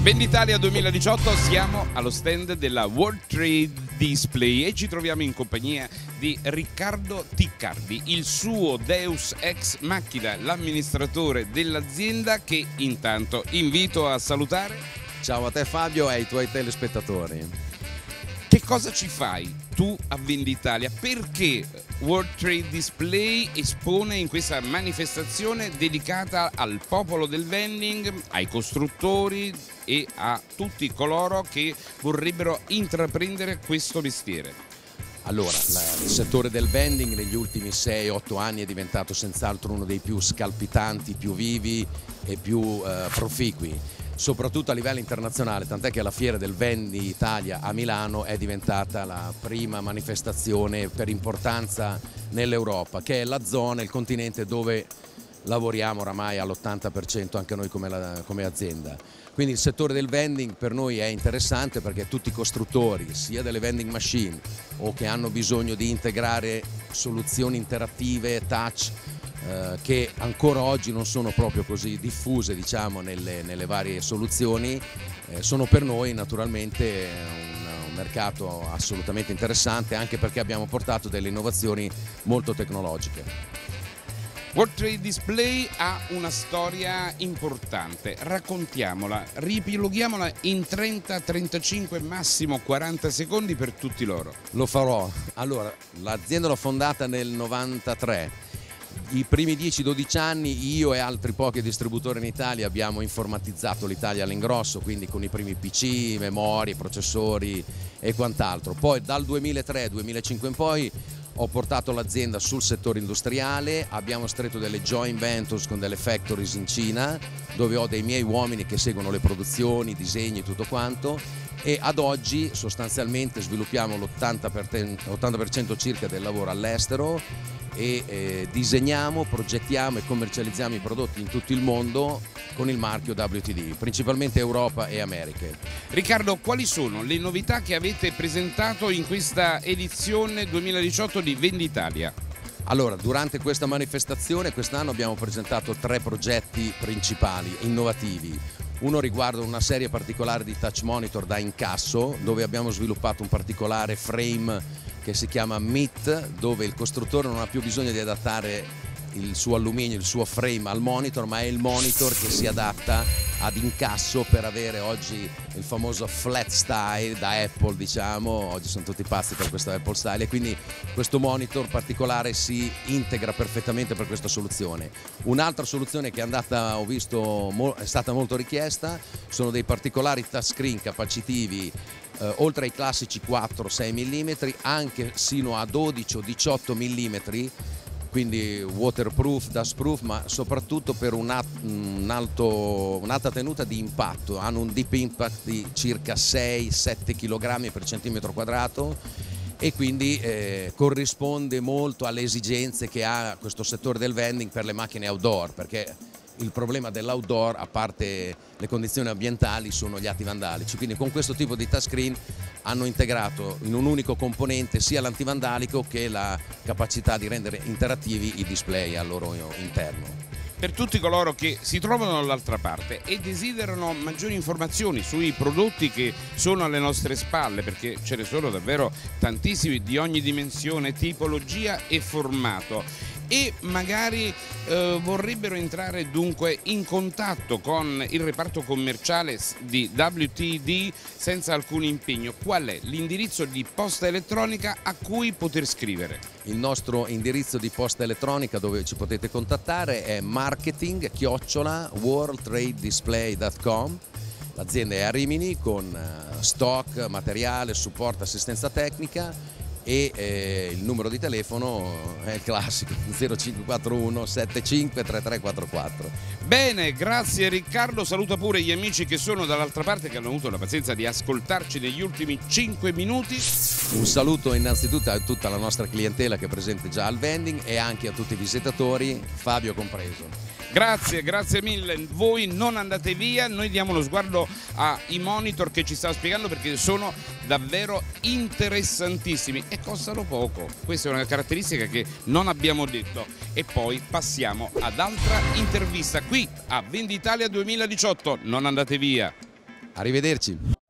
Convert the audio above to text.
Venditalia 2018, siamo allo stand della World Trade Display e ci troviamo in compagnia di Riccardo Ticcardi, il suo Deus ex machina, l'amministratore dell'azienda, che intanto invito a salutare. Ciao a te Fabio e ai tuoi telespettatori. Che cosa ci fai tu a Venditalia? Perché World Trade Display espone in questa manifestazione dedicata al popolo del vending, ai costruttori e a tutti coloro che vorrebbero intraprendere questo mestiere? Allora, il settore del vending negli ultimi 6-8 anni è diventato senz'altro uno dei più scalpitanti, più vivi e più proficui, soprattutto a livello internazionale, tant'è che la Fiera del Vendi Italia a Milano è diventata la prima manifestazione per importanza nell'Europa, che è la zona, il continente dove lavoriamo oramai all'80% anche noi come azienda. Quindi il settore del vending per noi è interessante perché tutti i costruttori, sia delle vending machine o che hanno bisogno di integrare soluzioni interattive, touch, che ancora oggi non sono proprio così diffuse, diciamo, nelle varie soluzioni, sono per noi naturalmente un mercato assolutamente interessante, anche perché abbiamo portato delle innovazioni molto tecnologiche. World Trade Display ha una storia importante, raccontiamola, riepiloghiamola in 30, 35, massimo 40 secondi per tutti loro. Lo farò. Allora, l'azienda l'ho fondata nel 93. I primi 10-12 anni io e altri pochi distributori in Italia abbiamo informatizzato l'Italia all'ingrosso, quindi con i primi PC, memorie, processori e quant'altro. Poi dal 2003-2005 in poi ho portato l'azienda sul settore industriale, abbiamo stretto delle joint ventures con delle factories in Cina, dove ho dei miei uomini che seguono le produzioni, i disegni, tutto quanto, e ad oggi sostanzialmente sviluppiamo l'80% circa del lavoro all'estero e disegniamo, progettiamo e commercializziamo i prodotti in tutto il mondo con il marchio WTD, principalmente Europa e Americhe. Riccardo, quali sono le novità che avete presentato in questa edizione 2018 di Venditalia? Allora, durante questa manifestazione quest'anno abbiamo presentato 3 progetti principali, innovativi. Uno riguarda una serie particolare di touch monitor da incasso, dove abbiamo sviluppato un particolare frame che si chiama MIT, dove il costruttore non ha più bisogno di adattare il suo alluminio, il suo frame al monitor, ma è il monitor che si adatta ad incasso per avere oggi il famoso flat style da Apple, diciamo. Oggi sono tutti pazzi per questo Apple style e quindi questo monitor particolare si integra perfettamente per questa soluzione. Un'altra soluzione che è andata, ho visto, è stata molto richiesta, sono dei particolari touchscreen capacitivi, oltre ai classici 4-6 mm, anche sino a 12 o 18 mm, quindi waterproof, dustproof, ma soprattutto per un'alta tenuta di impatto. Hanno un deep impact di circa 6-7 kg per centimetro quadrato e quindi corrisponde molto alle esigenze che ha questo settore del vending per le macchine outdoor, perché il problema dell'outdoor, a parte le condizioni ambientali, sono gli atti vandalici. Quindi con questo tipo di touchscreen hanno integrato in un unico componente sia l'antivandalico che la capacità di rendere interattivi i display al loro interno. Per tutti coloro che si trovano dall'altra parte e desiderano maggiori informazioni sui prodotti che sono alle nostre spalle, perché ce ne sono davvero tantissimi di ogni dimensione, tipologia e formato, e magari vorrebbero entrare dunque in contatto con il reparto commerciale di WTD senza alcun impegno, qual è l'indirizzo di posta elettronica a cui poter scrivere? Il nostro indirizzo di posta elettronica dove ci potete contattare è marketing@worldtradedisplay.com. L'azienda è a Rimini con stock, materiale, supporto, assistenza tecnica, e il numero di telefono è il classico 0541 75 3344. Bene, grazie Riccardo, saluta pure gli amici che sono dall'altra parte, che hanno avuto la pazienza di ascoltarci negli ultimi 5 minuti. Un saluto innanzitutto a tutta la nostra clientela che è presente già al vending e anche a tutti i visitatori, Fabio compreso. Grazie, grazie mille, voi non andate via, noi diamo uno sguardo ai monitor che ci sta spiegando perché sono davvero interessantissimi e costano poco, questa è una caratteristica che non abbiamo detto. E poi passiamo ad altra intervista qui a Venditalia 2018, non andate via. Arrivederci.